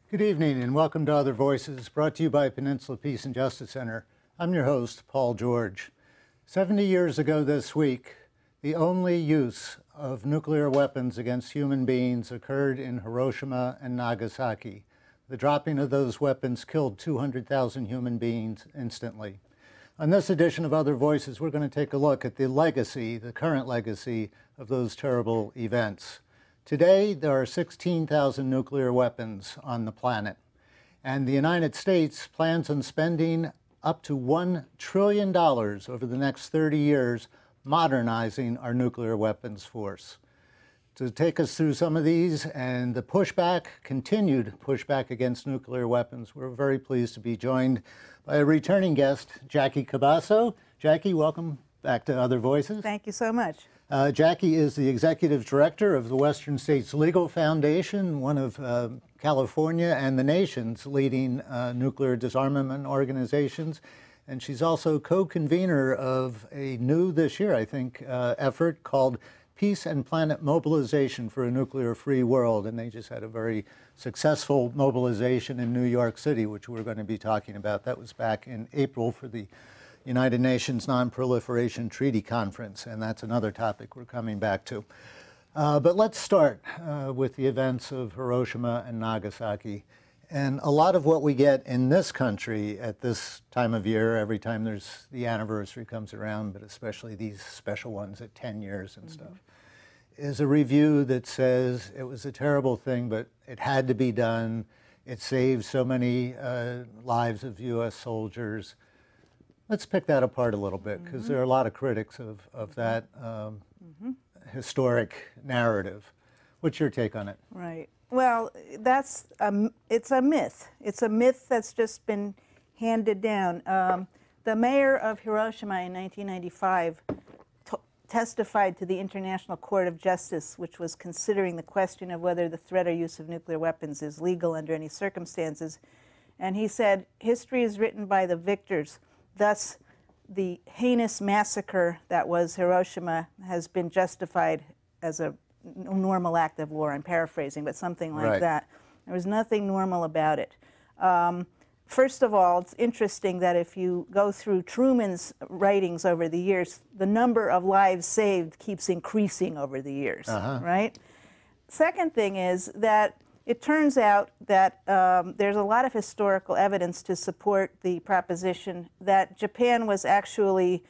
Good evening and welcome to Other Voices, brought to you by Peninsula Peace and Justice Center. I'm your host, Paul George. 70 years ago this week, the only use of nuclear weapons against human beings occurred in Hiroshima and Nagasaki. The dropping of those weapons killed 200,000 human beings instantly. On this edition of Other Voices, we're going to take a look at the legacy, the current legacy of those terrible events. Today, there are 16,000 nuclear weapons on the planet, and the United States plans on spending up to $1 trillion over the next 30 years modernizing our nuclear weapons force. To take us through some of these and the pushback, continued pushback against nuclear weapons, we're very pleased to be joined by a returning guest, Jackie Cabasso. Jackie, welcome back to Other Voices. Thank you so much. Jackie is the executive director of the Western States Legal Foundation, one of California and the nation's leading nuclear disarmament organizations. And she's also co-convener of a new, this year, I think, effort called Peace and Planet Mobilization for a Nuclear-Free World. And they just had a very successful mobilization in New York City, which we're going to be talking about. That was back in April for the United Nations Non-Proliferation Treaty Conference, and that's another topic we're coming back to. But let's start with the events of Hiroshima and Nagasaki. And a lot of what we get in this country at this time of year, every time there's the anniversary comes around, but especially these special ones at 10 years and stuff, is a review that says it was a terrible thing, but it had to be done. It saved so many lives of U.S. soldiers. Let's pick that apart a little bit, because there are a lot of critics of that historic narrative. What's your take on it? Right. Well, it's a myth. It's a myth that's just been handed down. The mayor of Hiroshima in 1995 testified to the International Court of Justice, which was considering the question of whether the threat or use of nuclear weapons is legal under any circumstances. And he said, "History is written by the victors. Thus, the heinous massacre that was Hiroshima has been justified as a normal act of war." I'm paraphrasing, but something like that. There was nothing normal about it. First of all, it's interesting that if you go through Truman's writings over the years, the number of lives saved keeps increasing over the years, right? Second thing is that it turns out that there's a lot of historical evidence to support the proposition that Japan was actually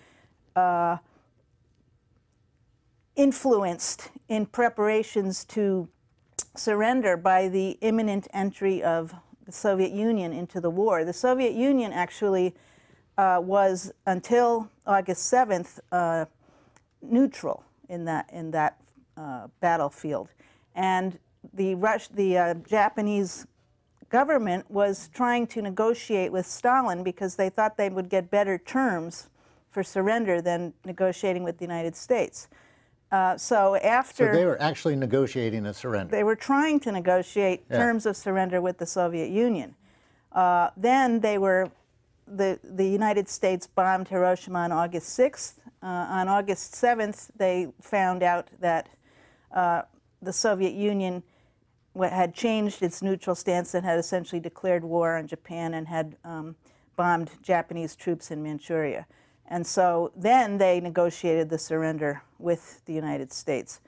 influenced in preparations to surrender by the imminent entry of the Soviet Union into the war. The Soviet Union actually was, until August 7th, neutral in that battlefield. And the Japanese government was trying to negotiate with Stalin because they thought they would get better terms for surrender than negotiating with the United States. So they were actually negotiating a surrender. They were trying to negotiate terms of surrender with the Soviet Union. Then the United States bombed Hiroshima on August 6th. On August 7th, they found out that the Soviet Union had changed its neutral stance and had essentially declared war on Japan and had bombed Japanese troops in Manchuria. And so then they negotiated the surrender with the United States.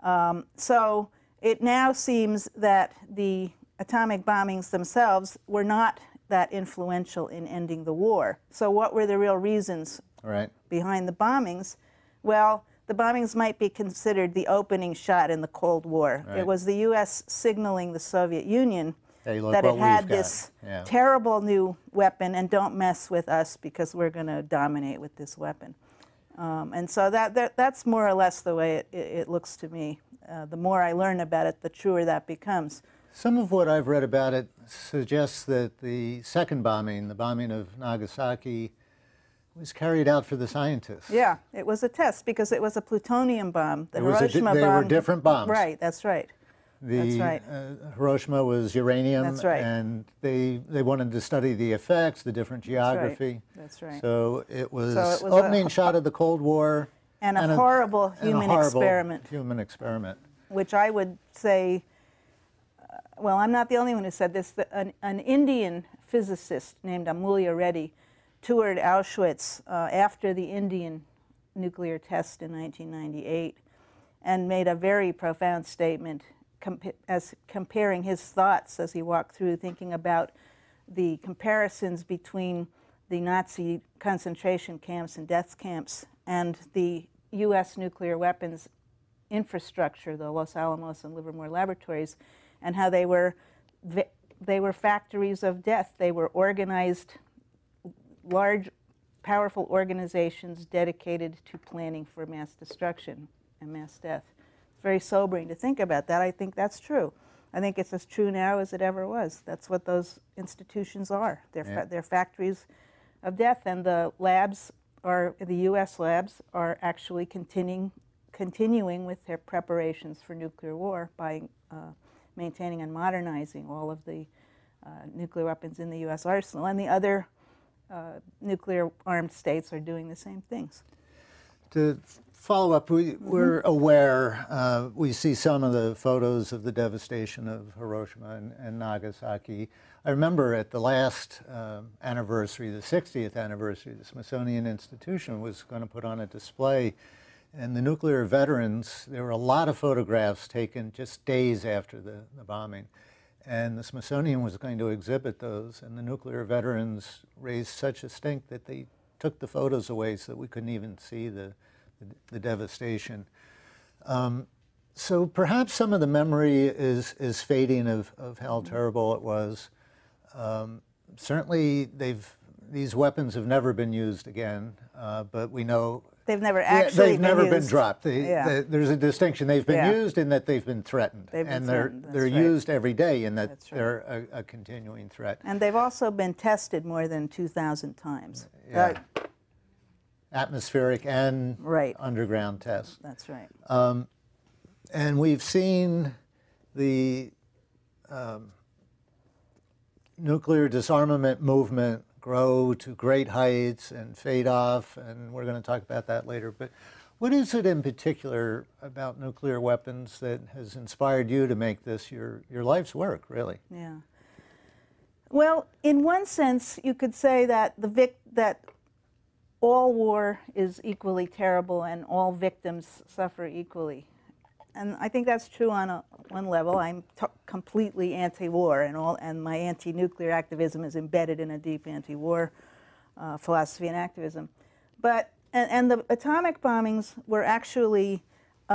So it now seems that the atomic bombings themselves were not that influential in ending the war. So what were the real reasons behind the bombings? Well, the bombings might be considered the opening shot in the Cold War. It was the U.S. signaling the Soviet Union that it had this terrible new weapon, and don't mess with us because we're going to dominate with this weapon. And so that's more or less the way it looks to me. The more I learn about it, the truer that becomes. Some of what I've read about it suggests that the second bombing, the bombing of Nagasaki, was carried out for the scientists. Yeah, it was a test because it was a plutonium bomb. The Hiroshima they were different bombs. Right, that's right. Hiroshima was uranium, and they wanted to study the effects, the different geography. That's right. So it was opening shot of the Cold War. And a horrible human experiment. Human experiment. Which I would say well, I'm not the only one who said this. An Indian physicist named Amulya Reddy toured Auschwitz after the Indian nuclear test in 1998 and made a very profound statement comparing his thoughts as he walked through, thinking about the comparisons between the Nazi concentration camps and death camps and the U.S. nuclear weapons infrastructure, the Los Alamos and Livermore laboratories, and how they were factories of death. They were organized, large, powerful organizations dedicated to planning for mass destruction and mass death. It's very sobering to think about that. I think that's true. I think it's as true now as it ever was. That's what those institutions are. They're factories of death, and the labs the U.S. labs are actually continuing with their preparations for nuclear war by maintaining and modernizing all of the nuclear weapons in the U.S. arsenal, and the other nuclear-armed states are doing the same things. To follow up, we're aware, we see some of the photos of the devastation of Hiroshima and Nagasaki. I remember at the last anniversary, the 60th anniversary, the Smithsonian Institution was going to put on a display, and the nuclear veterans, there were a lot of photographs taken just days after the bombing. And the Smithsonian was going to exhibit those, and the nuclear veterans raised such a stink that they took the photos away so that we couldn't even see the devastation. So perhaps some of the memory is fading of how terrible it was. Certainly these weapons have never been used again, but we know they've never actually they've never been dropped. Yeah. There's a distinction. They've been used in that they've been threatened, and they're right. used every day in that they're a continuing threat. And they've also been tested more than 2,000 times. Yeah. Atmospheric and right. underground tests. That's right. And we've seen the nuclear disarmament movement grow to great heights and fade off, and we're going to talk about that later. But what is it in particular about nuclear weapons that has inspired you to make this your life's work, really? Yeah. Well, in one sense, you could say that that all war is equally terrible and all victims suffer equally. And I think that's true on one level. I'm completely anti-war, and my anti-nuclear activism is embedded in a deep anti-war philosophy and activism. But and the atomic bombings were actually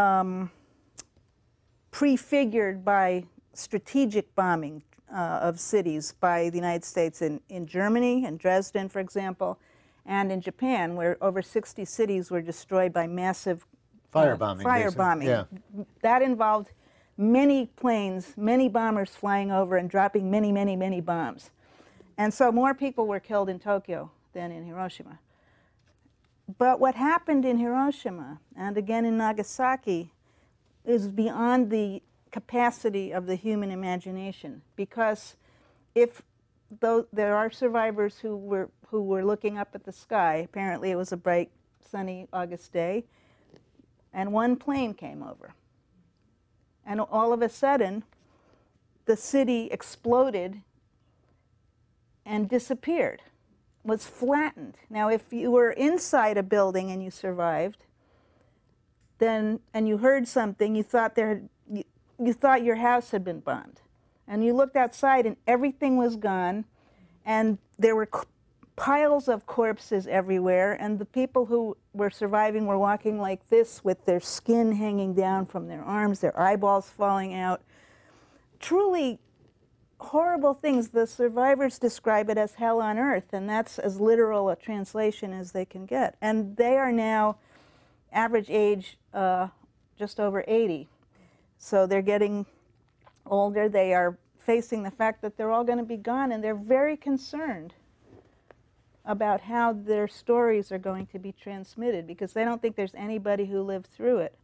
prefigured by strategic bombing of cities by the United States in Germany, in Dresden, for example, and in Japan, where over 60 cities were destroyed by massive firebombing. Yeah. That involved many planes, many bombers flying over and dropping many, many, many bombs. And so more people were killed in Tokyo than in Hiroshima. But what happened in Hiroshima and again in Nagasaki is beyond the capacity of the human imagination, because though there are survivors who were looking up at the sky, apparently it was a bright, sunny August day, and one plane came over. And all of a sudden, the city exploded and disappeared, was flattened. Now, if you were inside a building and you survived, and you heard something, you thought your house had been bombed. And you looked outside and everything was gone, and there were piles of corpses everywhere, and the people who were surviving were walking like this with their skin hanging down from their arms, their eyeballs falling out. Truly horrible things. The survivors describe it as hell on earth, and that's as literal a translation as they can get. And they are now average age just over 80. So they're getting older. They are facing the fact that they're all going to be gone, and they're very concerned about how their stories are going to be transmitted, because they don't think there's anybody who lived through it,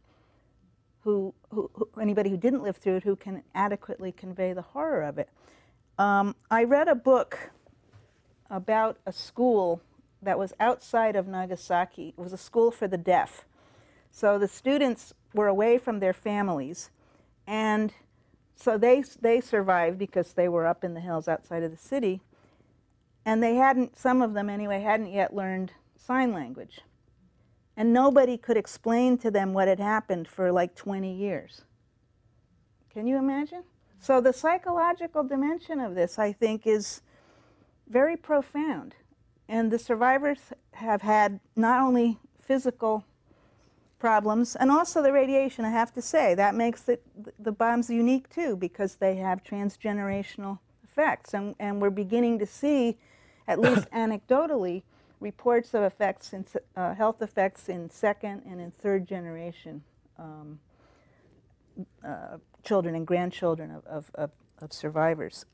anybody who didn't live through it who can adequately convey the horror of it. I read a book about a school that was outside of Nagasaki. It was a school for the deaf. So the students were away from their families, and So they survived because they were up in the hills outside of the city, and they hadn't, some of them anyway, hadn't yet learned sign language. And nobody could explain to them what had happened for like 20 years. Can you imagine? So the psychological dimension of this, I think, is very profound. And the survivors have had not only physical problems, and also the radiation, I have to say. That makes the bombs unique, too, because they have transgenerational effects. And we're beginning to see, at least anecdotally, reports of effects, in, health effects in second and in third generation children and grandchildren of survivors.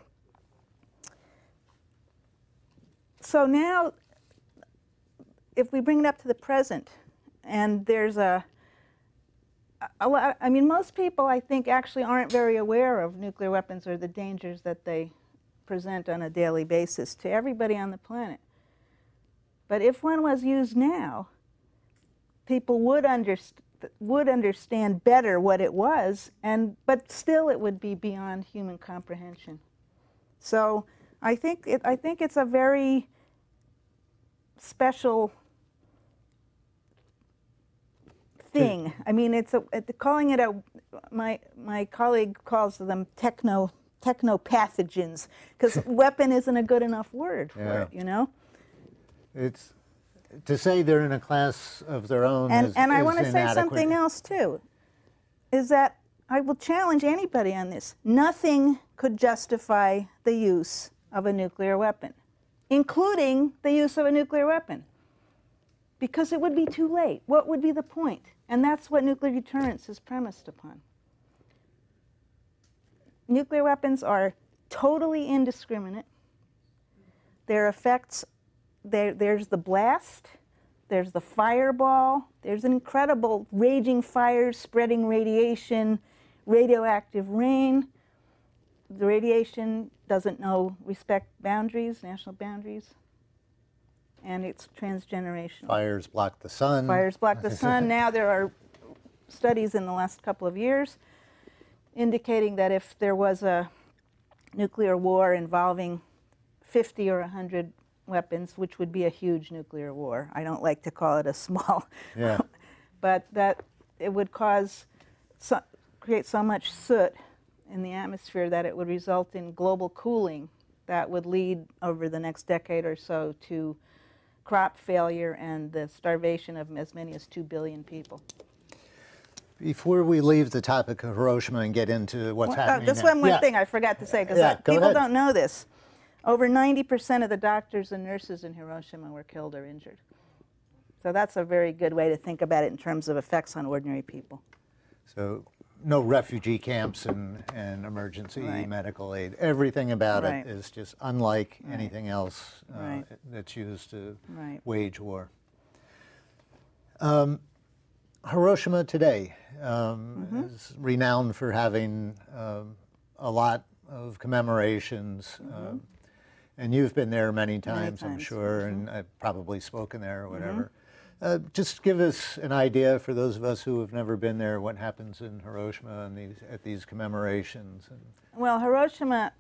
So now, if we bring it up to the present, and there's a lot, I mean, most people, I think, actually aren't very aware of nuclear weapons or the dangers that they present on a daily basis to everybody on the planet. But if one was used now, people would understand better what it was, but still it would be beyond human comprehension. So I think it's a very special thing. I mean, calling it my colleague calls them technopathogens, because weapon isn't a good enough word for it, you know? It's, to say they're in a class of their own is And I want to say inadequate. something else, too, is that I will challenge anybody on this. Nothing could justify the use of a nuclear weapon, including the use of a nuclear weapon, because it would be too late. What would be the point? And that's what nuclear deterrence is premised upon. Nuclear weapons are totally indiscriminate. Their effects, there's the blast, there's the fireball, there's incredible raging fires, spreading radiation, radioactive rain. The radiation doesn't respect boundaries, national boundaries, and it's transgenerational. Fires block the sun. Fires block the sun. Now there are studies in the last couple of years indicating that if there was a nuclear war involving 50 or 100 weapons, which would be a huge nuclear war. I don't like to call it a small, yeah. But that it would create so much soot in the atmosphere that it would result in global cooling that would lead over the next decade or so to crop failure and the starvation of as many as 2 billion people. Before we leave the topic of Hiroshima and get into what's happening just now. one more thing I forgot to say, because people don't know this. Over 90% of the doctors and nurses in Hiroshima were killed or injured. So that's a very good way to think about it in terms of effects on ordinary people. So no refugee camps and emergency medical aid. Everything about it is just unlike anything else that's used to wage war. Hiroshima today is renowned for having a lot of commemorations. And you've been there many times, I'm sure, and I've probably spoken there or whatever. Just give us an idea, for those of us who have never been there, what happens in Hiroshima and at these commemorations. Well, Hiroshima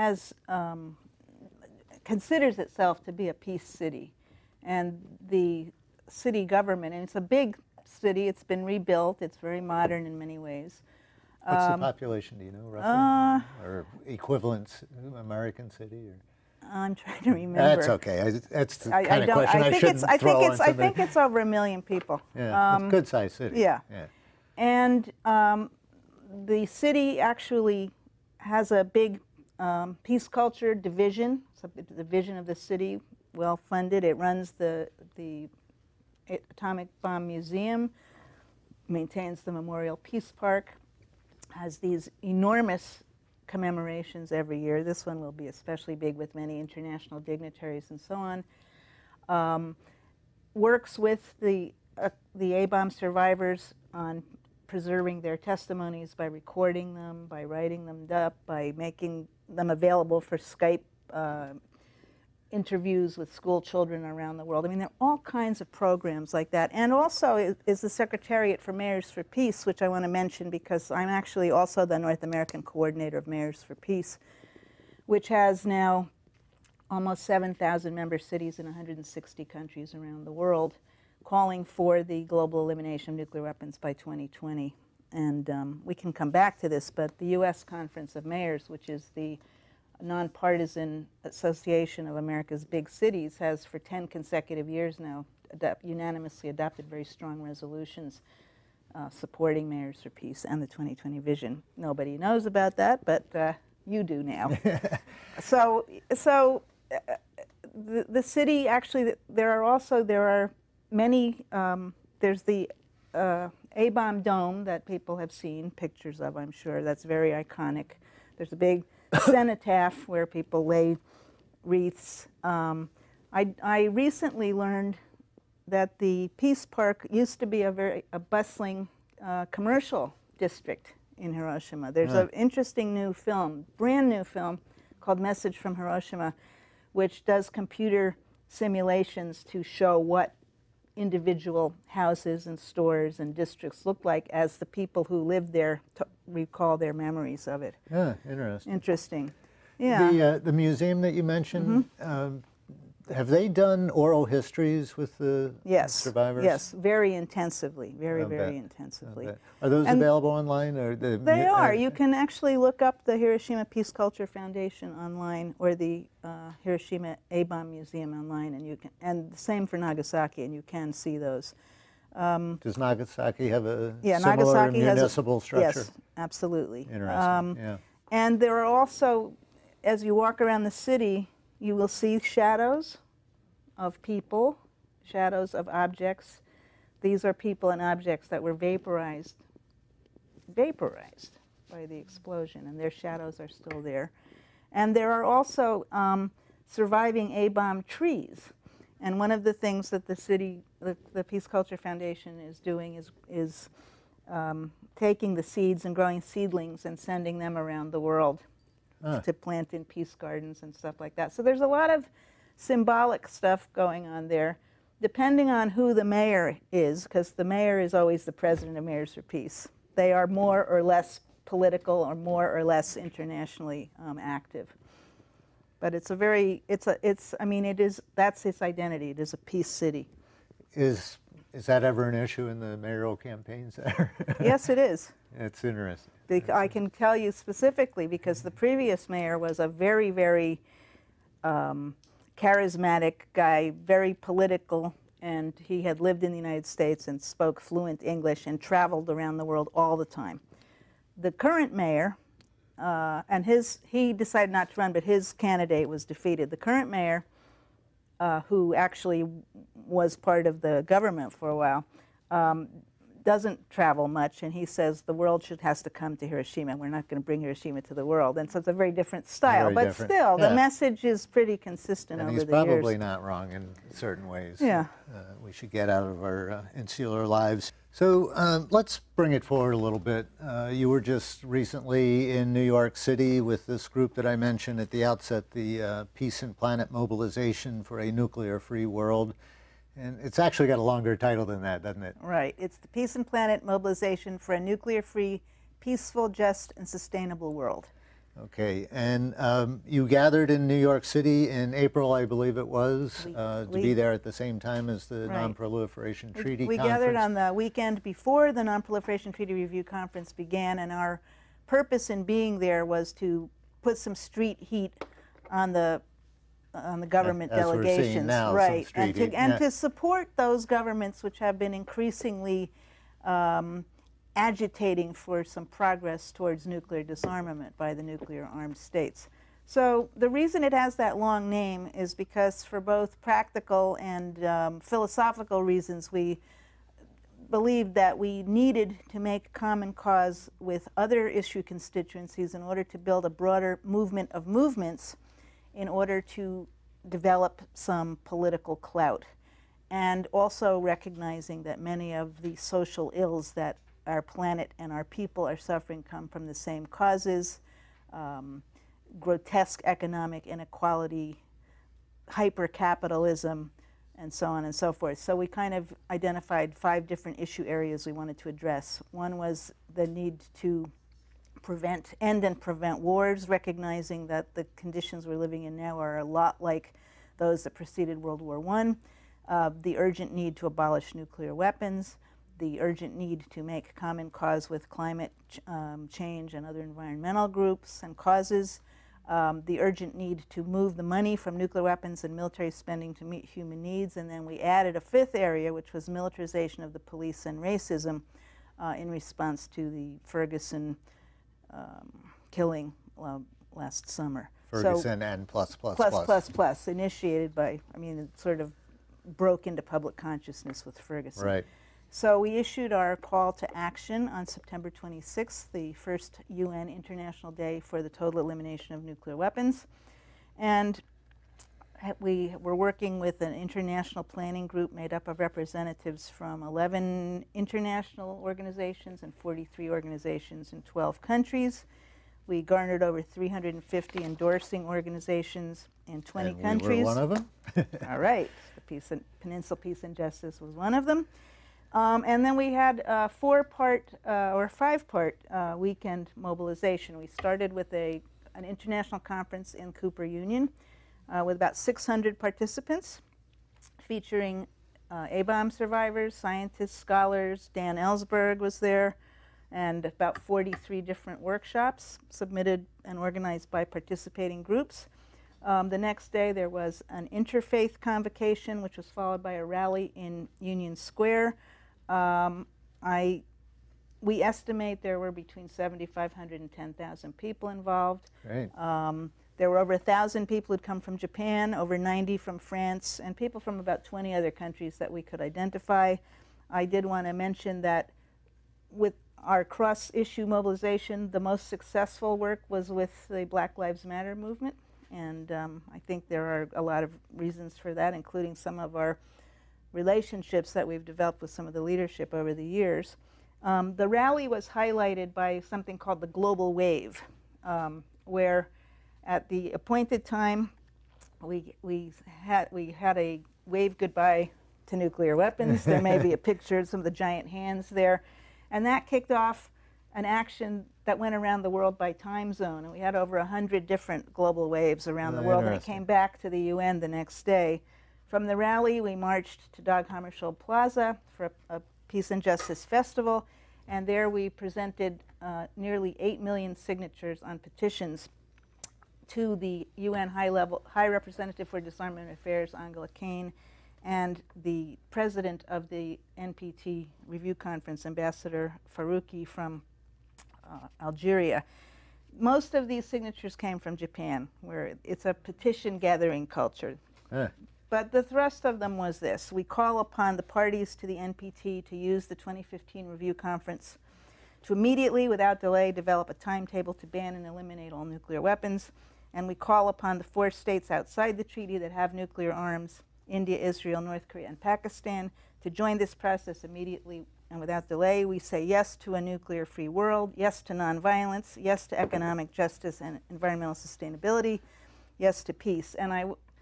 considers itself to be a peace city. And the city government, and it's a big city, it's been rebuilt, it's very modern in many ways. What's the population, do you know, roughly? Or equivalent American city? Or? I'm trying to remember. That's okay. That's the kind of question I shouldn't throw on somebody. I think it's over 1 million people. Yeah, it's a good-sized city. Yeah. And the city actually has a big peace culture division. It's a division of the city, well-funded. It runs the Atomic Bomb Museum, maintains the Memorial Peace Park, has these enormous commemorations every year. This one will be especially big with many international dignitaries and so on. Works with the A-bomb survivors on preserving their testimonies by recording them, by writing them up, by making them available for Skype interviews with school children around the world. I mean, there are all kinds of programs like that. And also is the Secretariat for Mayors for Peace, which I want to mention because I'm actually also the North American coordinator of Mayors for Peace, which has now almost 7,000 member cities in 160 countries around the world, calling for the global elimination of nuclear weapons by 2020. And we can come back to this, but the U.S. Conference of Mayors, which is the nonpartisan association of America's big cities, has for 10 consecutive years now unanimously adopted very strong resolutions supporting Mayors for Peace and the 2020 vision. Nobody knows about that, but you do now. The city actually, there are many, there's the A-bomb dome that people have seen pictures of, I'm sure. That's very iconic. There's a big cenotaph where people lay wreaths. I recently learned that the Peace Park used to be a bustling commercial district in Hiroshima. There's an interesting new film, brand new film, called Message from Hiroshima, which does computer simulations to show what individual houses and stores and districts look like as the people who lived there recall their memories of it. Yeah, interesting. Interesting. Yeah. The museum that you mentioned, have they done oral histories with the survivors? Yes, very intensively, very intensively. Are those available online? Or they are. You can actually look up the Hiroshima Peace Culture Foundation online or the Hiroshima A-Bomb Museum online, and the same for Nagasaki, and you can see those. Does Nagasaki have a similar Nagasaki municipal structure? Yes, absolutely. Interesting, yeah. And there are also, as you walk around the city, you will see shadows of people, shadows of objects. These are people and objects that were vaporized by the explosion, and their shadows are still there. And there are also surviving A-bomb trees. And one of the things that the city, the Peace Culture Foundation is doing is taking the seeds and growing seedlings and sending them around the world to plant in peace gardens and stuff like that. So there's a lot of symbolic stuff going on there, depending on who the mayor is, because the mayor is always the president of Mayors for Peace. They are more or less political or more or less internationally active. But it's that's its identity. It is a peace city. Is that ever an issue in the mayoral campaigns there? Yes, it is. It's interesting. I can tell you specifically because the previous mayor was a very, very charismatic guy, very political, and he had lived in the United States and spoke fluent English and traveled around the world all the time. The current mayor, he decided not to run, but his candidate was defeated. The current mayor, who actually was part of the government for a while, doesn't travel much, and he says the world has to come to Hiroshima. We're not going to bring Hiroshima to the world, and so it's a very different style. But still, the message is pretty consistent over the years. And he's probably not wrong in certain ways. Yeah. We should get out of our insular lives. So let's bring it forward a little bit. You were just recently in New York City with this group that I mentioned at the outset, the Peace and Planet Mobilization for a Nuclear-Free World. And it's actually got a longer title than that, doesn't it? Right. It's the Peace and Planet Mobilization for a Nuclear-Free, Peaceful, Just, and Sustainable World. Okay. And you gathered in New York City in April, I believe it was, to be there at the same time as the Non-Proliferation Treaty Conference. We gathered on the weekend before the Non-Proliferation Treaty Review Conference began, and our purpose in being there was to put some street heat on the government delegations, we're seeing now, right, and to support those governments which have been increasingly agitating for some progress towards nuclear disarmament by the nuclear-armed states. So the reason it has that long name is because for both practical and philosophical reasons, we believed that we needed to make common cause with other issue constituencies in order to build a broader movement of movements in order to develop some political clout, and also recognizing that many of the social ills that our planet and our people are suffering come from the same causes: grotesque economic inequality, hyper-capitalism, and so on and so forth. So we kind of identified 5 different issue areas we wanted to address. One was the need to end and prevent wars, recognizing that the conditions we're living in now are a lot like those that preceded World War I. The urgent need to abolish nuclear weapons, the urgent need to make common cause with climate change and other environmental groups and causes, the urgent need to move the money from nuclear weapons and military spending to meet human needs, and then we added a 5th area, which was militarization of the police and racism in response to the Ferguson killing last summer. Ferguson and plus. Initiated by, I mean, it sort of broke into public consciousness with Ferguson. Right. So we issued our call to action on September 26th, the first UN International Day for the total elimination of nuclear weapons. And we were working with an international planning group made up of representatives from 11 international organizations and 43 organizations in 12 countries. We garnered over 350 endorsing organizations in 20 countries. We were one of them? All right. The Peninsula Peace and Justice was one of them. And then we had a 4-part or 5-part weekend mobilization. We started with an international conference in Cooper Union with about 600 participants, featuring A-bomb survivors, scientists, scholars. Dan Ellsberg was there, and about 43 different workshops submitted and organized by participating groups. The next day there was an interfaith convocation, which was followed by a rally in Union Square. We estimate there were between 7,500 and 10,000 people involved. Great. There were over 1,000 people who'd come from Japan, over 90 from France, and people from about 20 other countries that we could identify. I did want to mention that with our cross-issue mobilization, the most successful work was with the Black Lives Matter movement, and I think there are a lot of reasons for that, including some of our relationships that we've developed with some of the leadership over the years. The rally was highlighted by something called the Global Wave, where at the appointed time we had a wave goodbye to nuclear weapons. There may be a picture of some of the giant hands there. And that kicked off an action that went around the world by time zone. And we had over 100 different global waves around the world. And it came back to the UN the next day. From the rally, we marched to Dag Hammarskjöld Plaza for a Peace and Justice Festival. And there we presented nearly 8 million signatures on petitions to the UN High Representative for Disarmament Affairs, Angela Kane, and the president of the NPT Review Conference, Ambassador Farouki from Algeria. Most of these signatures came from Japan, where it's a petition gathering culture. But the thrust of them was this: we call upon the parties to the NPT to use the 2015 Review Conference to immediately, without delay, develop a timetable to ban and eliminate all nuclear weapons. And we call upon the 4 states outside the treaty that have nuclear arms, India, Israel, North Korea, and Pakistan, to join this process immediately and without delay. We say yes to a nuclear-free world, yes to nonviolence, yes to economic justice and environmental sustainability, yes to peace. And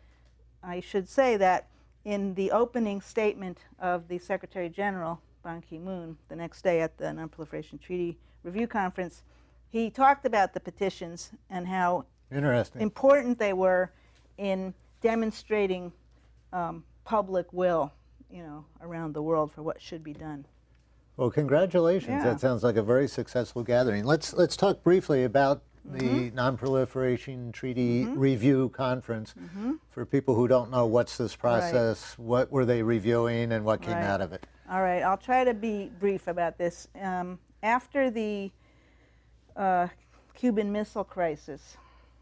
I should say that in the opening statement of the Secretary General, Ban Ki-moon, the next day at the Non-Proliferation Treaty Review Conference, he talked about the petitions and how important they were in demonstrating public will, around the world for what should be done. Well, congratulations. Yeah. That sounds like a very successful gathering. Let's talk briefly about the Non-Proliferation Treaty Review Conference. For people who don't know, what's this process? Right. What were they reviewing and what came out of it? All right, I'll try to be brief about this. After the Cuban Missile Crisis,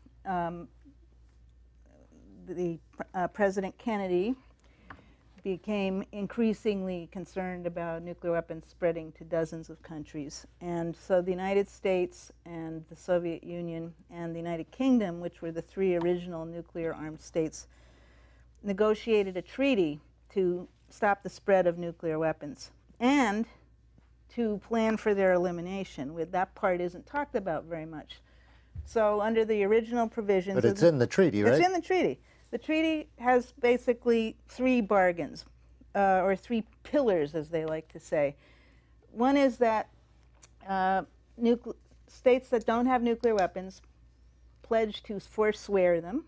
President Kennedy became increasingly concerned about nuclear weapons spreading to dozens of countries. And so the United States and the Soviet Union and the United Kingdom, which were the 3 original nuclear-armed states, negotiated a treaty to stop the spread of nuclear weapons and to plan for their elimination. That part isn't talked about very much. So under the original provisions... But it's in the treaty, right? It's in the treaty. The treaty has basically three bargains, or three pillars, as they like to say. One is that states that don't have nuclear weapons pledge to forswear them.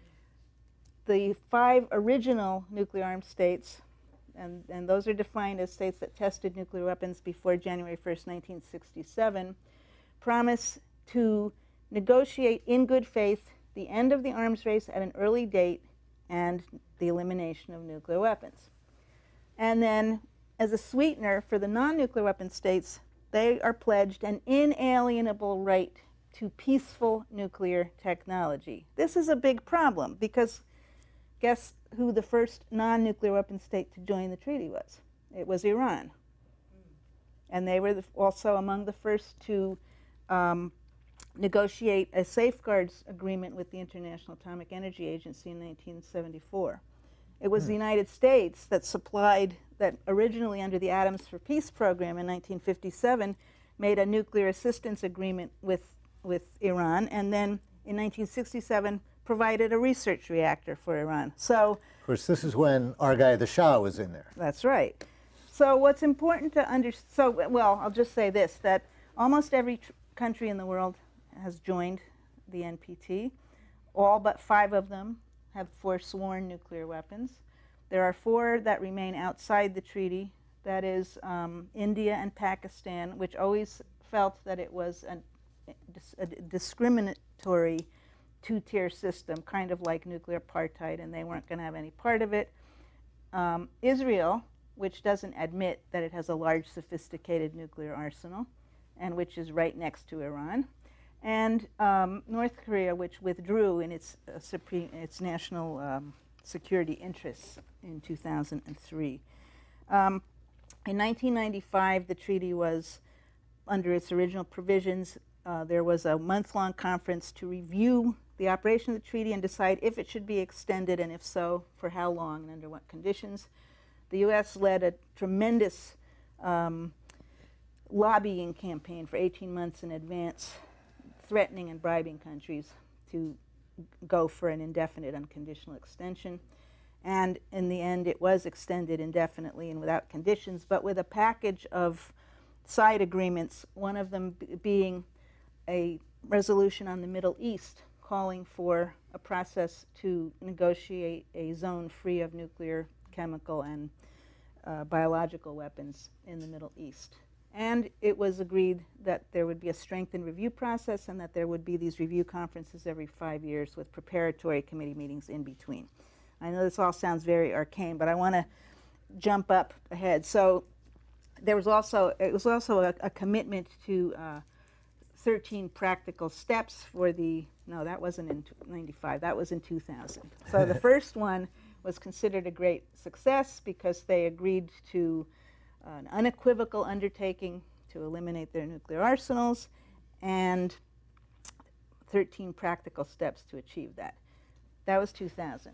The 5 original nuclear-armed states, and those are defined as states that tested nuclear weapons before January 1st, 1967, promise to negotiate in good faith the end of the arms race at an early date and the elimination of nuclear weapons. And then, as a sweetener for the non-nuclear weapon states, they are pledged an inalienable right to peaceful nuclear technology. This is a big problem because guess who the first non-nuclear weapon state to join the treaty was? It was Iran. And they were also among the first to negotiate a safeguards agreement with the International Atomic Energy Agency in 1974. It was the United States that supplied, that originally under the Atoms for Peace program in 1957, made a nuclear assistance agreement with Iran, and then in 1967 provided a research reactor for Iran. So, of course, this is when our guy, the Shah, was in there. That's right. So what's important to understand, well, I'll just say this, that almost every country in the world has joined the NPT. All but 5 of them have forsworn nuclear weapons. There are 4 that remain outside the treaty. That is India and Pakistan, which always felt that it was a discriminatory 2-tier system, kind of like nuclear apartheid, and they weren't going to have any part of it. Israel, which doesn't admit that it has a large, sophisticated nuclear arsenal, and which is right next to Iran. And North Korea, which withdrew in its national security interests in 2003. In 1995, the treaty was, under its original provisions, there was a month-long conference to review the operation of the treaty and decide if it should be extended, and if so, for how long and under what conditions. The U.S. led a tremendous lobbying campaign for 18 months in advance, threatening and bribing countries to go for an indefinite unconditional extension. And in the end, it was extended indefinitely and without conditions, but with a package of side agreements, one of them being a resolution on the Middle East calling for a process to negotiate a zone free of nuclear, chemical, and biological weapons in the Middle East. And it was agreed that there would be a strengthened review process and that there would be these review conferences every 5 years with preparatory committee meetings in between. I know this all sounds very arcane, but I want to jump up ahead. So there was also, it was also a commitment to 13 practical steps for the, no, that wasn't in 95, that was in 2000. So the first one was considered a great success because they agreed to an unequivocal undertaking to eliminate their nuclear arsenals and 13 practical steps to achieve that. That was 2000.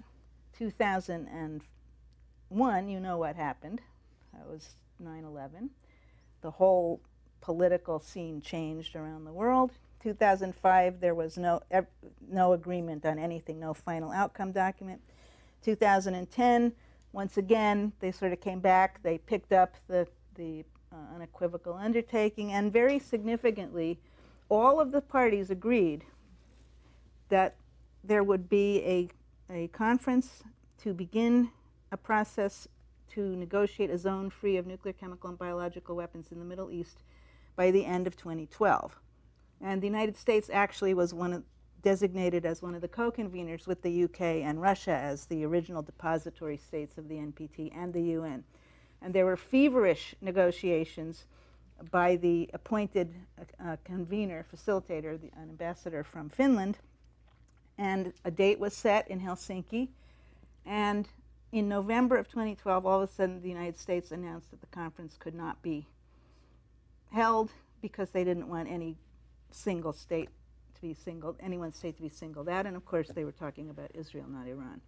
2001, you know what happened. That was 9/11. The whole political scene changed around the world. 2005, there was no agreement on anything, no final outcome document. 2010, once again, they sort of came back. They picked up the unequivocal undertaking, and very significantly, all of the parties agreed that there would be a conference to begin a process to negotiate a zone free of nuclear, chemical, and biological weapons in the Middle East by the end of 2012. And the United States actually was designated as one of the co-conveners with the UK and Russia as the original depository states of the NPT and the UN. And there were feverish negotiations by the appointed convener, facilitator, an ambassador from Finland, and a date was set in Helsinki. And in November of 2012, all of a sudden the United States announced that the conference could not be held because they didn't want any single state to be singled, any one state to be singled out, and of course they were talking about Israel, not Iran.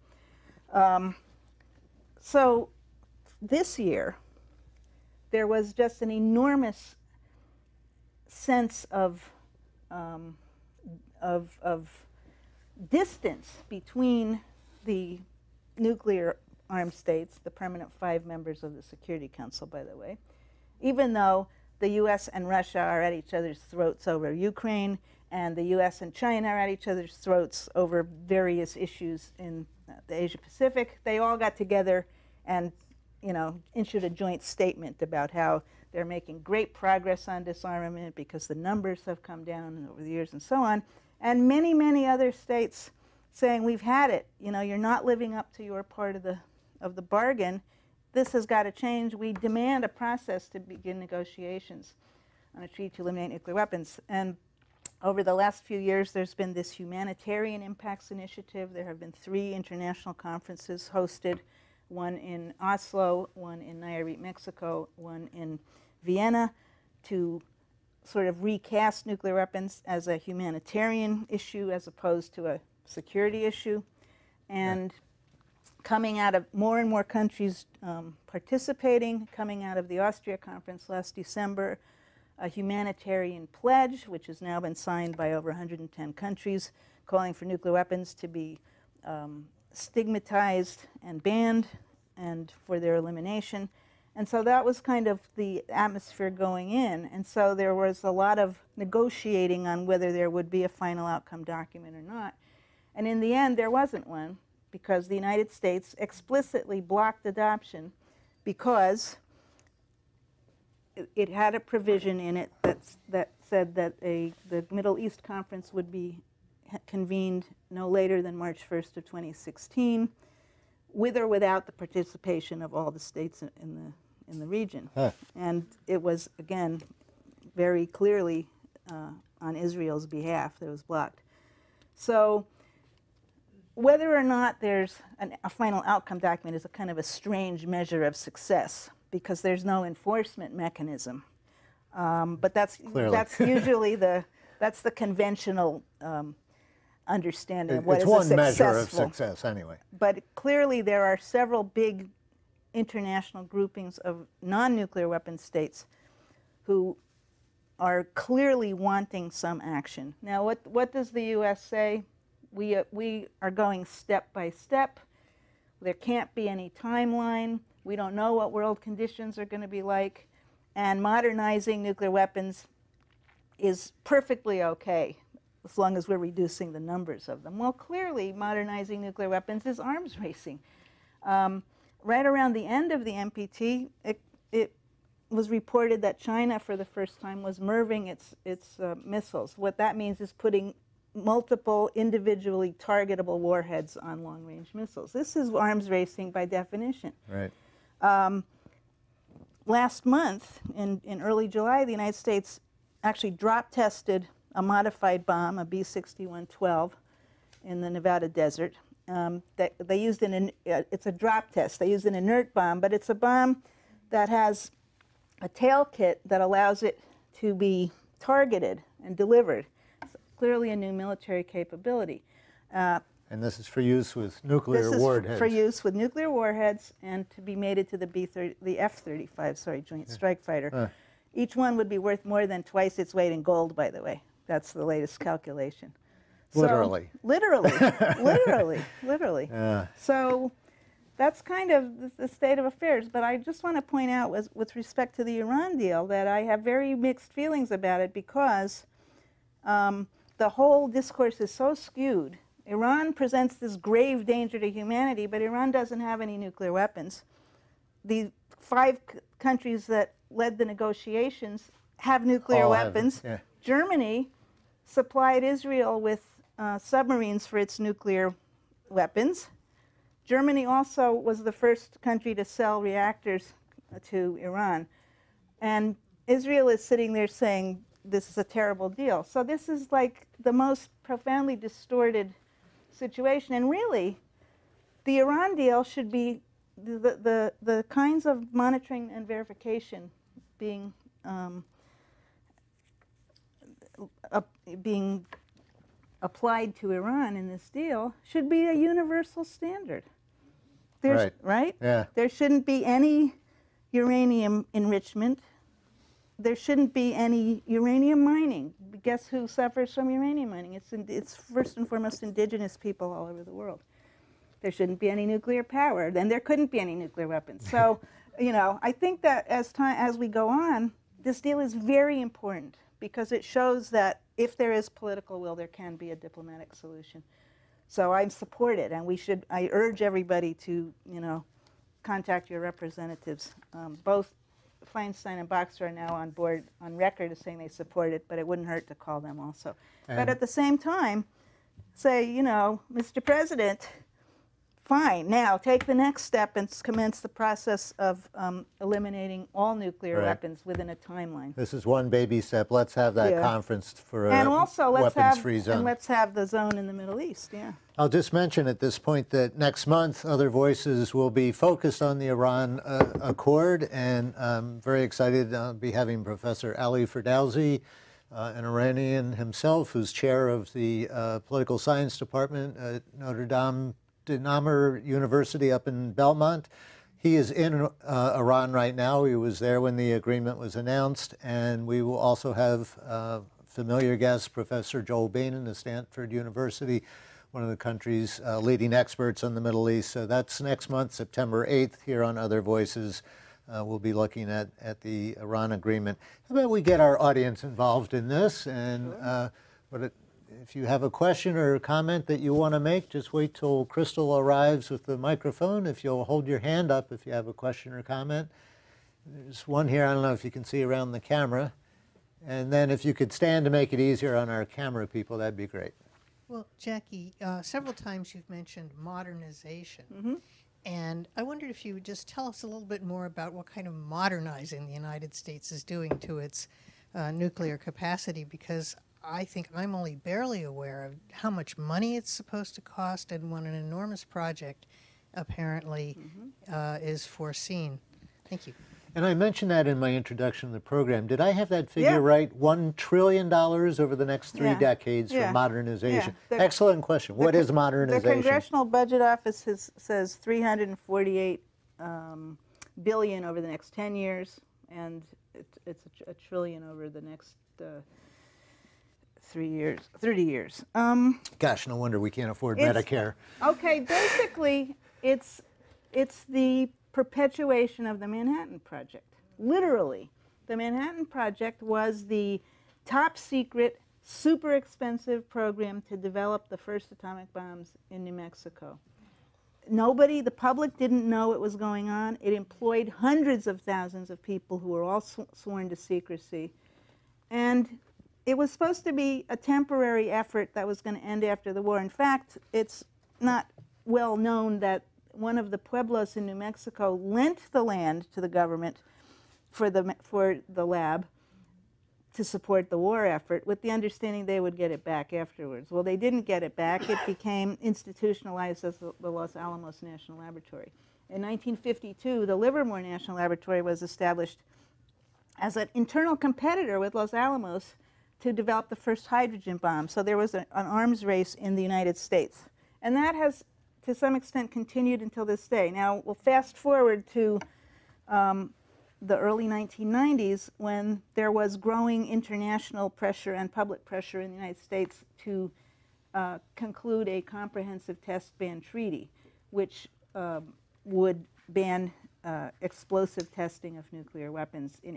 So this year, there was just an enormous sense of distance between the nuclear armed states, the permanent 5 members of the Security Council, by the way, even though the US and Russia are at each other's throats over Ukraine, and the US and China are at each other's throats over various issues in the Asia Pacific, they all got together and, you know, issued a joint statement about how they're making great progress on disarmament because the numbers have come down over the years and so on. And many, many other states saying, we've had it. You know, you're not living up to your part of the bargain. This has got to change. We demand a process to begin negotiations on a treaty to eliminate nuclear weapons. And over the last few years, there's been this humanitarian impacts initiative. There have been 3 international conferences hosted, one in Oslo, one in Nayarit, Mexico, one in Vienna, to sort of recast nuclear weapons as a humanitarian issue as opposed to a security issue. And coming out of more and more countries participating, coming out of the Austria conference last December, a humanitarian pledge, which has now been signed by over 110 countries, calling for nuclear weapons to be stigmatized and banned and for their elimination. And so that was kind of the atmosphere going in. And so there was a lot of negotiating on whether there would be a final outcome document or not. And in the end, there wasn't one, because the United States explicitly blocked adoption because it had a provision in it that said that the Middle East Conference would be convened no later than March 1st of 2016, with or without the participation of all the states in the region. And it was, again, very clearly on Israel's behalf that it was blocked. So whether or not there's a final outcome document is a kind of a strange measure of success, because there's no enforcement mechanism. But that's usually that's the conventional understanding of what is a successful. It's one measure of success, anyway. But clearly there are several big international groupings of non-nuclear weapon states who are clearly wanting some action. Now, what does the U.S. say? We are going step by step. There can't be any timeline. We don't know what world conditions are going to be like. And modernizing nuclear weapons is perfectly okay, as long as we're reducing the numbers of them. Well, clearly, modernizing nuclear weapons is arms racing. Right around the end of the NPT, it was reported that China, for the first time, was MIRVing its missiles. What that means is putting multiple individually targetable warheads on long-range missiles. This is arms racing by definition. Right. Last month, in early July, the United States actually drop tested a modified bomb, a B-6112, in the Nevada desert. That they used it's a drop test. They used an inert bomb, but it's a bomb that has a tail kit that allows it to be targeted and delivered. It's clearly a new military capability. And this is for use with nuclear warheads. This is for use with nuclear warheads and to be mated to the F-35, sorry, Joint Strike Fighter. Each one would be worth more than twice its weight in gold, by the way. That's the latest calculation. Literally. So, literally. Yeah. So that's kind of the state of affairs. But I just want to point out with respect to the Iran deal that I have very mixed feelings about it, because the whole discourse is so skewed. Iran presents this grave danger to humanity, but Iran doesn't have any nuclear weapons. The 5 countries that led the negotiations have nuclear weapons. Yeah. Germany supplied Israel with submarines for its nuclear weapons. Germany also was the first country to sell reactors to Iran. And Israel is sitting there saying, this is a terrible deal. So this is like the most profoundly distorted situation. And really, the Iran deal should be the kinds of monitoring and verification being applied to Iran in this deal should be a universal standard. Right? Yeah. There shouldn't be any uranium enrichment. There shouldn't be any uranium mining. Guess who suffers from uranium mining? It's first and foremost indigenous people all over the world. there shouldn't be any nuclear power, then there couldn't be any nuclear weapons. So, you know, I think that as we go on, this deal is very important because it shows that if there is political will, there can be a diplomatic solution. So I support it, and I urge everybody to, you know, contact your representatives. Both Feinstein and Boxer are now on board, on record, as saying they support it, but it wouldn't hurt to call them also. But at the same time, say, you know, Mr. President, fine, now take the next step and commence the process of eliminating all nuclear weapons within a timeline. This is one baby step. Let's have that conference for a and also weapons-free zone. And let's have the zone in the Middle East, I'll just mention at this point that next month, Other Voices will be focused on the Iran Accord, and I'm very excited to be having Professor Ali Ferdowsi, an Iranian himself, who's chair of the Political Science Department at Notre Dame University up in Belmont. He is in Iran right now. He was there when the agreement was announced, and we will also have familiar guest, Professor Joel Bainan of Stanford University, one of the country's leading experts on the Middle East. So that's next month, September 8th, here on Other Voices. We'll be looking at the Iran agreement. How about we get our audience involved in this? And if you have a question or a comment that you want to make, just wait till Crystal arrives with the microphone. If you'll hold your hand up if you have a question or comment. There's one here. I don't know if you can see around the camera. And then if you could stand to make it easier on our camera people, that'd be great. Well, Jackie, several times you've mentioned modernization. And I wondered if you would just tell us a little bit more about what kind of modernizing the United States is doing to its nuclear capacity, because I think I'm only barely aware of how much money it's supposed to cost and what an enormous project apparently is foreseen. Thank you. And I mentioned that in my introduction to the program. Did I have that figure right? $1 trillion over the next 3 decades for modernization. Excellent question. What is modernization? The Congressional Budget Office says $348 billion over the next 10 years, and it's a trillion over the next 30 years. Gosh, no wonder we can't afford Medicare. Okay, basically, it's the perpetuation of the Manhattan Project. Literally, the Manhattan Project was the top secret, super expensive program to develop the first atomic bombs in New Mexico. Nobody, the public didn't know it was going on. It employed hundreds of thousands of people who were all sworn to secrecy. And it was supposed to be a temporary effort that was going to end after the war. In fact, it's not well known that one of the pueblos in New Mexico lent the land to the government for the lab to support the war effort, with the understanding they would get it back afterwards. Well, they didn't get it back. It became institutionalized as the Los Alamos National Laboratory. In 1952, the Livermore National Laboratory was established as an internal competitor with Los Alamos to develop the first hydrogen bomb. So there was an arms race in the United States. And that has, to some extent, continued until this day. Now, we'll fast forward to the early 1990s, when there was growing international pressure and public pressure in the United States to conclude a comprehensive test ban treaty, which would ban explosive testing of nuclear weapons in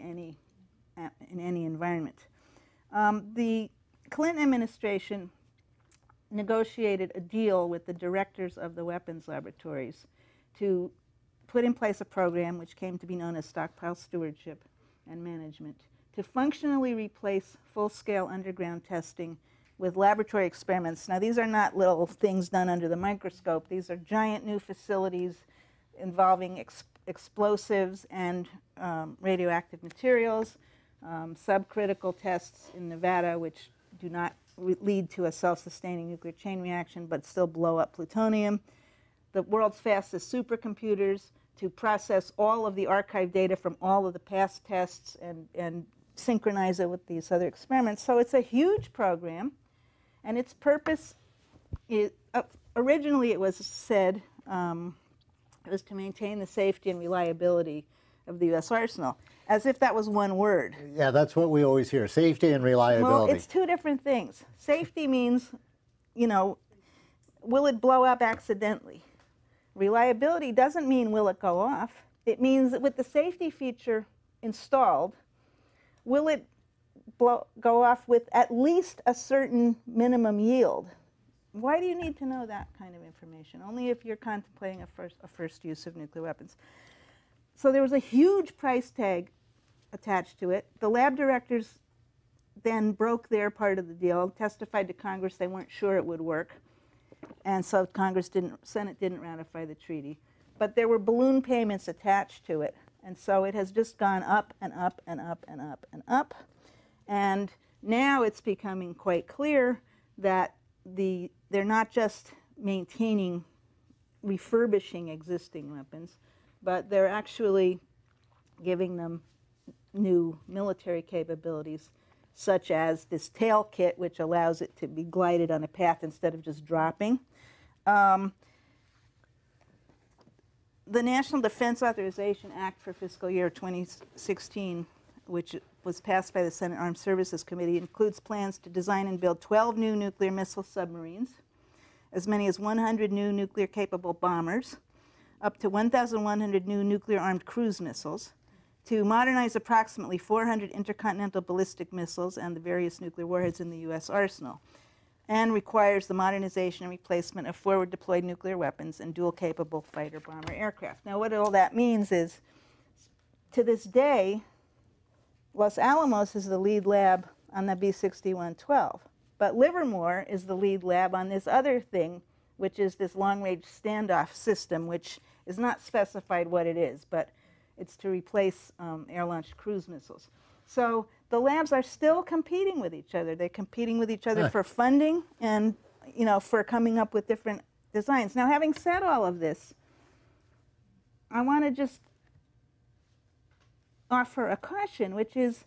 any environment. The Clinton administration negotiated a deal with the directors of the weapons laboratories to put in place a program which came to be known as stockpile stewardship and management to functionally replace full-scale underground testing with laboratory experiments. Now, these are not little things done under the microscope. These are giant new facilities involving explosives and radioactive materials, subcritical tests in Nevada, which do not lead to a self-sustaining nuclear chain reaction but still blow up plutonium. The world's fastest supercomputers to process all of the archive data from all of the past tests and synchronize it with these other experiments. So it's a huge program, and its purpose is, originally it was said, it was to maintain the safety and reliability of the U.S. arsenal, as if that was one word. Yeah, that's what we always hear, safety and reliability. Well, it's two different things. Safety means, you know, will it blow up accidentally? Reliability doesn't mean will it go off. It means that with the safety feature installed, will it go off with at least a certain minimum yield? Why do you need to know that kind of information? Only if you're contemplating a first use of nuclear weapons. So there was a huge price tag attached to it. The lab directors then broke their part of the deal, testified to Congress they weren't sure it would work, and so Senate didn't ratify the treaty. But there were balloon payments attached to it, and so it has just gone up and up and up and up and up. And now it's becoming quite clear that they're not just maintaining, refurbishing existing weapons, but they're actually giving them new military capabilities, such as this tail kit, which allows it to be glided on a path instead of just dropping. The National Defense Authorization Act for fiscal year 2016, which was passed by the Senate Armed Services Committee, includes plans to design and build 12 new nuclear missile submarines, as many as 100 new nuclear-capable bombers, up to 1,100 new nuclear-armed cruise missiles, to modernize approximately 400 intercontinental ballistic missiles and the various nuclear warheads in the U.S. arsenal, and requires the modernization and replacement of forward-deployed nuclear weapons and dual-capable fighter-bomber aircraft. Now, what all that means is, to this day, Los Alamos is the lead lab on the B-6112, but Livermore is the lead lab on this other thing, which is this long-range standoff system, which is not specified what it is, but it's to replace air-launched cruise missiles. So the labs are still competing with each other. They're competing with each other for funding and, you know, for coming up with different designs. Now, having said all of this, I want to just offer a caution, which is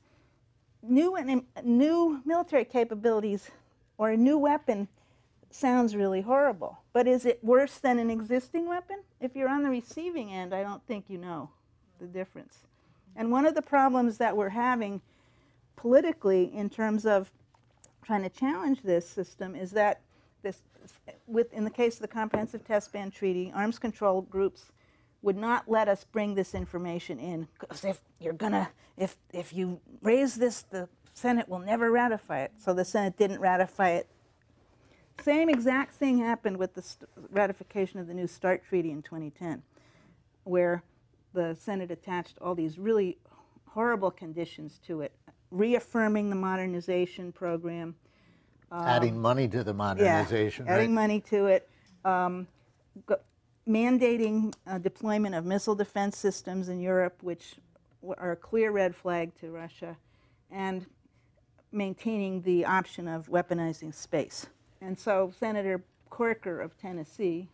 new military capabilities or a new weapon sounds really horrible. But is it worse than an existing weapon? If you're on the receiving end, I don't think you know the difference. And one of the problems that we're having politically in terms of trying to challenge this system is that in the case of the Comprehensive Test Ban Treaty, arms control groups would not let us bring this information in, because if you raise this, the Senate will never ratify it. So the Senate didn't ratify it. Same exact thing happened with the ratification of the New START Treaty in 2010, where the Senate attached all these really horrible conditions to it, reaffirming the modernization program. Adding money to the modernization. Yeah, adding money to it. Mandating deployment of missile defense systems in Europe, which are a clear red flag to Russia, and maintaining the option of weaponizing space. And so Senator Corker of Tennessee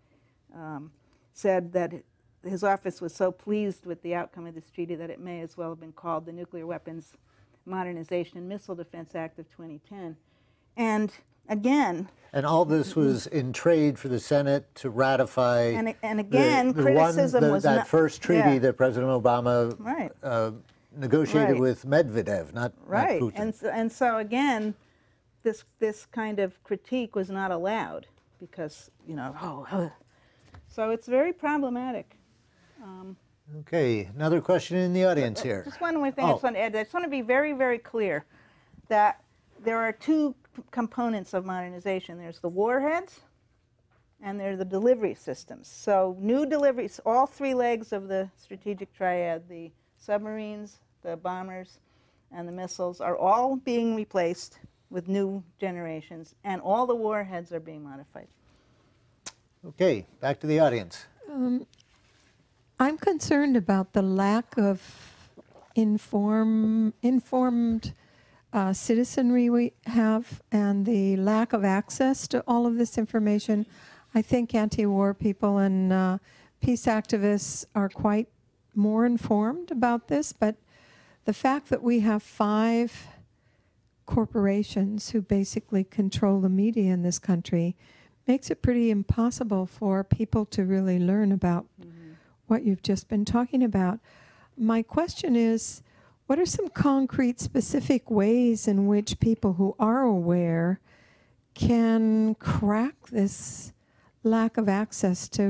said that his office was so pleased with the outcome of this treaty that it may as well have been called the Nuclear Weapons Modernization and Missile Defense Act of 2010. And again... And all this was in trade for the Senate to ratify... And again, criticism was that first treaty that President Obama negotiated with Medvedev, not Putin. And so again, this kind of critique was not allowed because, you know, so it's very problematic. Okay, another question in the audience here. Just one more thing I just want to add. I just want to be very, very clear that there are two components of modernization. There's the warheads and there are the delivery systems. So new deliveries, all three legs of the strategic triad, the submarines, the bombers, and the missiles, are all being replaced with new generations, and all the warheads are being modified. Okay, back to the audience. I'm concerned about the lack of informed citizenry we have and the lack of access to all of this information. I think anti-war people and peace activists are quite more informed about this, but the fact that we have 5 corporations who basically control the media in this country makes it pretty impossible for people to really learn about what you've just been talking about. My question is, what are some concrete, specific ways in which people who are aware can crack this lack of access to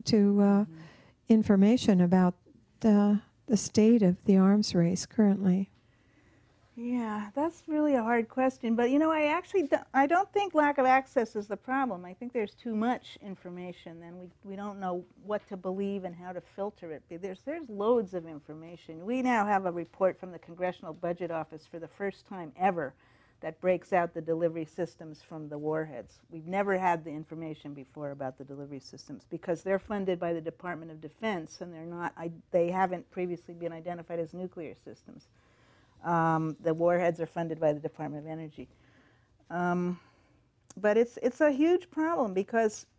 to information about the state of the arms race currently? Yeah, that's really a hard question. But you know, I don't think lack of access is the problem. I think there's too much information, and we don't know what to believe and how to filter it. There's loads of information. We now have a report from the Congressional Budget Office for the first time ever that breaks out the delivery systems from the warheads. We've never had the information before about the delivery systems because they're funded by the Department of Defense, and they haven't previously been identified as nuclear systems. The warheads are funded by the Department of Energy. But it's a huge problem because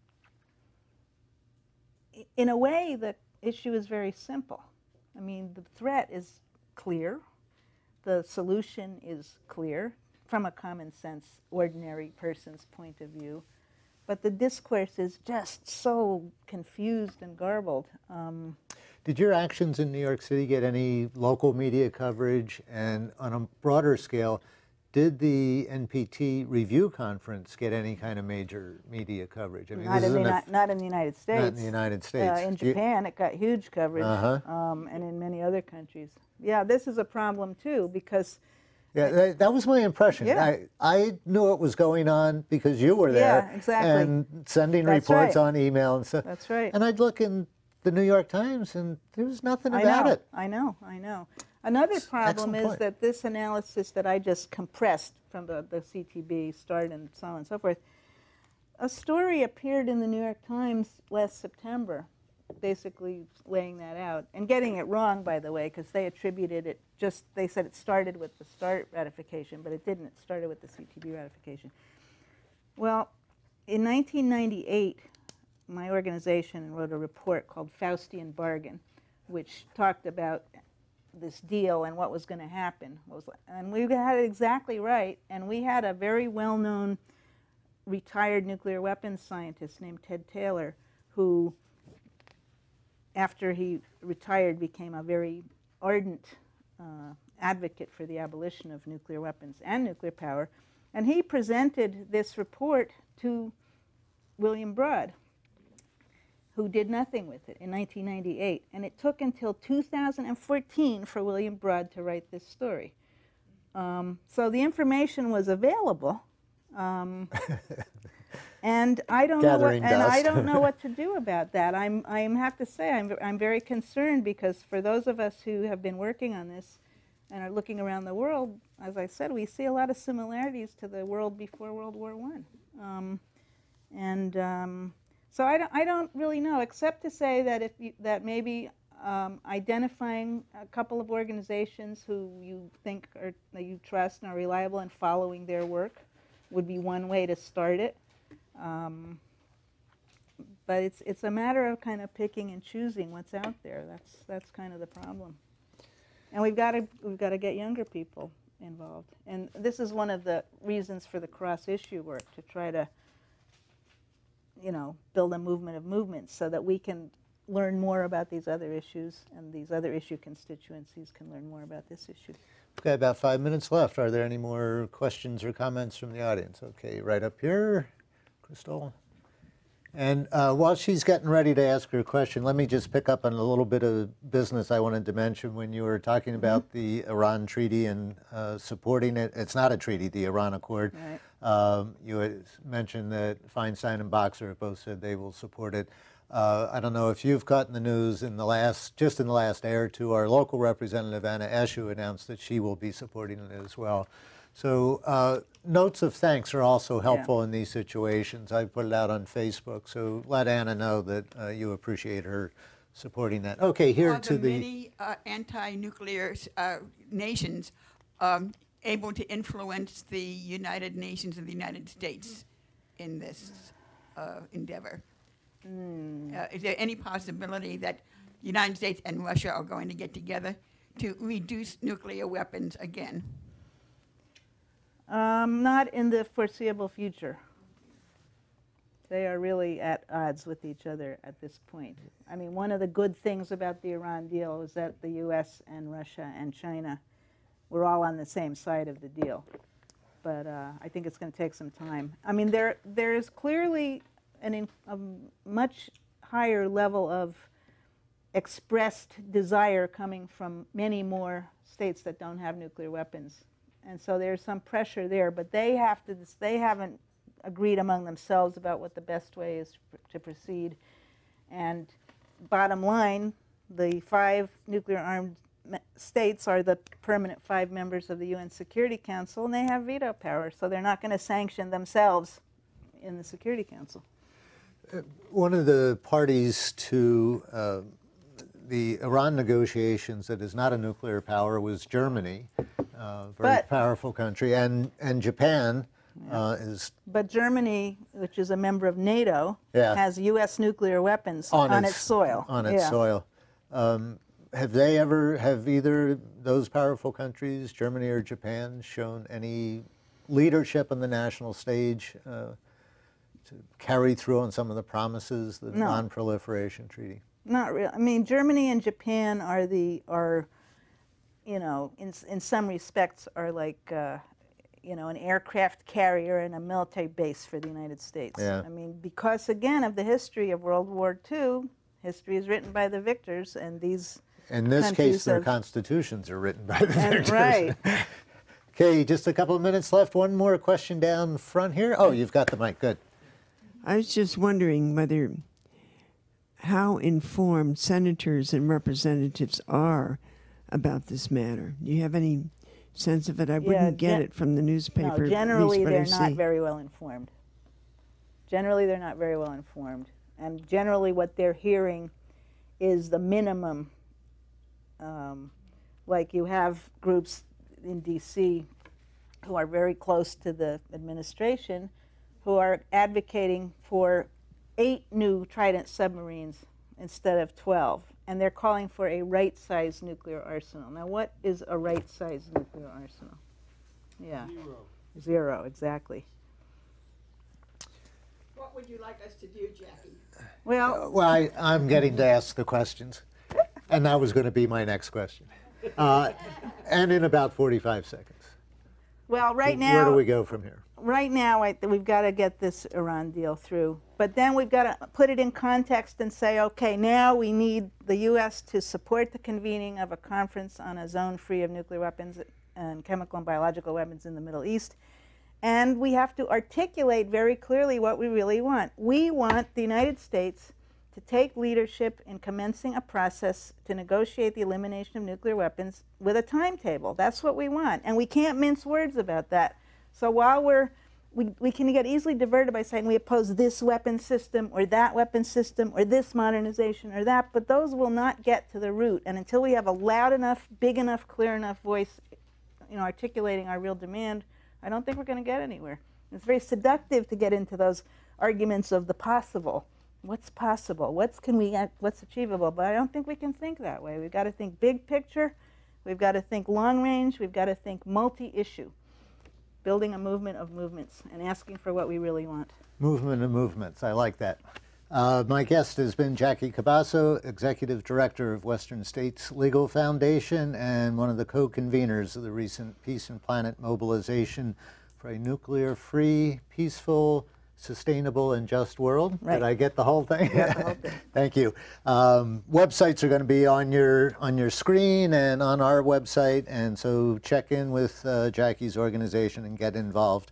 in a way the issue is very simple. I mean, the threat is clear. The solution is clear from a common sense, ordinary person's point of view. But the discourse is just so confused and garbled. Did your actions in New York City get any local media coverage? And on a broader scale, did the NPT review conference get any kind of major media coverage? I mean, Not in the United States. Not in the United States. In Japan, it got huge coverage, and in many other countries. Yeah, this is a problem too because. Yeah, that was my impression. Yeah. I knew what was going on because you were there. Yeah, exactly. And sending reports on email and stuff. That's right. And I'd look in the New York Times and there was nothing about it. I know. Another problem is point. that this analysis that I just compressed from the CTB start and so on and so forth, a story appeared in the New York Times last September, basically laying that out and getting it wrong, by the way, because they attributed it they said it started with the START ratification, but it didn't. It started with the CTB ratification. Well, in 1998, my organization wrote a report called Faustian Bargain, which talked about this deal and what was going to happen. And we had it exactly right, and we had a very well-known retired nuclear weapons scientist named Ted Taylor, who, after he retired, became a very ardent advocate for the abolition of nuclear weapons and nuclear power. And he presented this report to William Broad, who did nothing with it in 1998. And it took until 2014 for William Broad to write this story. So the information was available. And I don't know what to do about that. I have to say I'm very concerned because for those of us who have been working on this and are looking around the world, as I said, we see a lot of similarities to the world before World War I. So I don't really know, except to say that that maybe identifying a couple of organizations who you think that you trust and are reliable and following their work would be one way to start it. But it's a matter of kind of picking and choosing what's out there. That's kind of the problem. And we've got to get younger people involved. And this is one of the reasons for the cross-issue work, to try to, build a movement of movements so that we can learn more about these other issues and these other issue constituencies can learn more about this issue. Okay, about 5 minutes left. Are there any more questions or comments from the audience? Okay, right up here, Crystal. And while she's getting ready to ask her question, let me just pick up on a little bit of business I wanted to mention when you were talking about the Iran treaty and supporting it. It's not a treaty, the Iran Accord. Right. You had mentioned that Feinstein and Boxer have both said they will support it. I don't know if you've caught in the news just in the last day or two, our local representative, Anna Eshu, announced that she will be supporting it as well. So notes of thanks are also helpful in these situations. I put it out on Facebook, so let Anna know that you appreciate her supporting that. Okay, here to the many anti-nuclear nations able to influence the United Nations and the United States in this endeavor. Is there any possibility that the United States and Russia are going to get together to reduce nuclear weapons again? Not in the foreseeable future. They are really at odds with each other at this point. I mean, one of the good things about the Iran deal is that the U.S. and Russia and China were all on the same side of the deal. But I think it's going to take some time. I mean, there is clearly a much higher level of expressed desire coming from many more states that don't have nuclear weapons. And so there's some pressure there, but they haven't agreed among themselves about what the best way is to proceed. And bottom line, the 5 nuclear-armed states are the permanent 5 members of the UN Security Council, and they have veto power, so they're not going to sanction themselves in the Security Council. One of the parties to the Iran negotiations that is not a nuclear power was Germany, a very powerful country, and Japan is... But Germany, which is a member of NATO, has U.S. nuclear weapons on its soil. On its soil. Have either those powerful countries, Germany or Japan, shown any leadership on the national stage to carry through on some of the promises, the Non-Proliferation Treaty? Not really. I mean, Germany and Japan are you know, in some respects are like, you know, an aircraft carrier and a military base for the United States. Yeah. I mean, because again of the history of World War II, history is written by the victors, and these in this case, their constitutions are written by the victors. Right. Okay, just a couple of minutes left. One more question down front here. Oh, you've got the mic. Good. I was just wondering how informed senators and representatives are about this matter. Do you have any sense of it? I wouldn't get it from the newspaper. No, generally they're not very well informed. Generally they're not very well informed. And generally what they're hearing is the minimum. Like you have groups in D.C. who are very close to the administration who are advocating for 8 new Trident submarines instead of 12. And they're calling for a right-sized nuclear arsenal. Now, what is a right-sized nuclear arsenal? Yeah. 0, exactly. What would you like us to do, Jackie? Well, I'm getting to ask the questions. And that was going to be my next question. And in about 45 seconds. Well, right now... Where do we go from here? Right now, we've got to get this Iran deal through. But then we've got to put it in context and say, okay, now we need the U.S. to support the convening of a conference on a zone free of nuclear weapons and chemical and biological weapons in the Middle East. And we have to articulate very clearly what we really want. We want the United States to take leadership in commencing a process to negotiate the elimination of nuclear weapons with a timetable. That's what we want. And we can't mince words about that. So while we can get easily diverted by saying we oppose this weapon system or that weapon system or this modernization or that, but those will not get to the root. And until we have a loud enough, big enough, clear enough voice, you know, articulating our real demand, I don't think we're going to get anywhere. It's very seductive to get into those arguments of the possible. What's possible? What's achievable? But I don't think we can think that way. We've got to think big picture. We've got to think long range. We've got to think multi-issue. Building a movement of movements and asking for what we really want. Movement of movements. I like that. My guest has been Jackie Cabasso, Executive Director of Western States Legal Foundation and one of the co-conveners of the recent Peace and Planet Mobilization for a Nuclear-Free, Peaceful, Sustainable, and Just World. Right. Did I get the whole thing? You got the whole thing. Thank you. Websites are going to be on your screen and on our website, and so check in with Jackie's organization and get involved.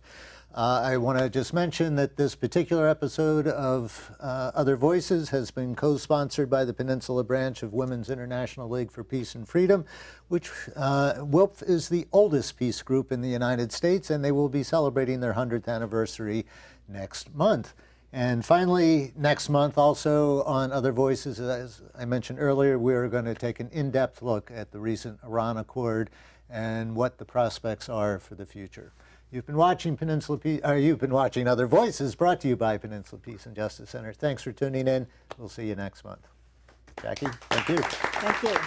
I want to just mention that this particular episode of Other Voices has been co-sponsored by the Peninsula branch of Women's International League for Peace and Freedom, which WILPF is the oldest peace group in the United States, and they will be celebrating their 100th anniversary next month. And finally, next month also on Other Voices, as I mentioned earlier, we're going to take an in-depth look at the recent Iran Accord and what the prospects are for the future. You've been watching you've been watching Other Voices, brought to you by Peninsula Peace and Justice Center. Thanks for tuning in. We'll see you next month. Jackie, thank you. Thank you.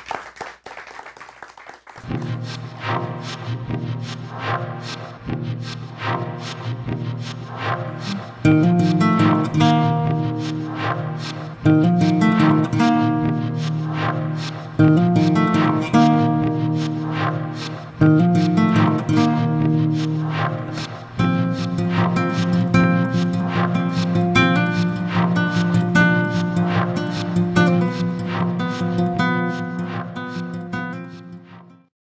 Thank you.